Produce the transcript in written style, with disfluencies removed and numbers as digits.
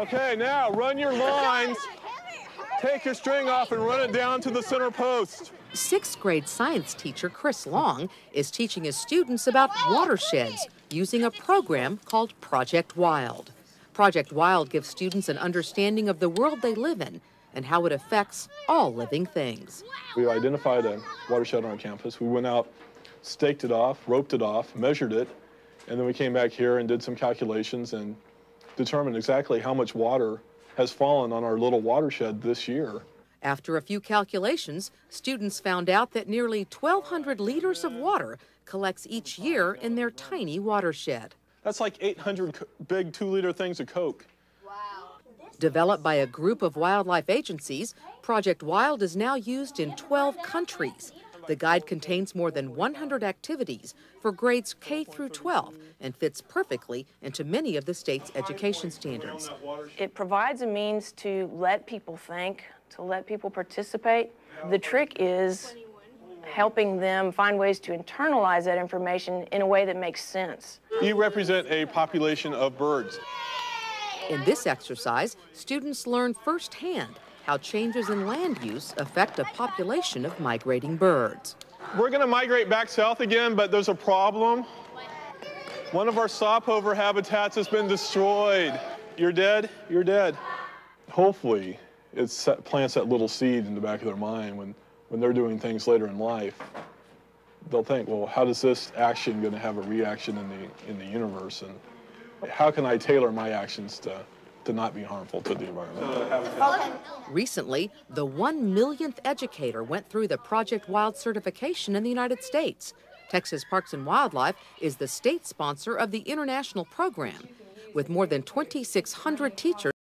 Okay, now run your lines. Take your string off and run it down to the center post. Sixth grade science teacher Chris Long is teaching his students about watersheds using a program called Project Wild. Project Wild gives students an understanding of the world they live in and how it affects all living things. We identified a watershed on our campus. We went out, staked it off, roped it off, measured it, and then we came back here and did some calculations and determined exactly how much water has fallen on our little watershed this year. After a few calculations, students found out that nearly 1,200 liters of water collects each year in their tiny watershed. That's like 800 big 2-liter things of Coke. Wow. Developed by a group of wildlife agencies, Project Wild is now used in 12 countries. The guide contains more than 100 activities for grades K through 12 and fits perfectly into many of the state's education standards. It provides a means to let people think, to let people participate. The trick is helping them find ways to internalize that information in a way that makes sense. You represent a population of birds. In this exercise, students learn firsthand how changes in land use affect a population of migrating birds. We're going to migrate back south again, but there's a problem. One of our stopover habitats has been destroyed. You're dead? You're dead. Hopefully, it plants that little seed in the back of their mind when they're doing things later in life. They'll think, well, how does this action going to have a reaction in the universe? And how can I tailor my actions to not be harmful to the environment? Recently, the 1 millionth educator went through the Project Wild certification in the United States. Texas Parks and Wildlife is the state sponsor of the international program. With more than 2,600 teachers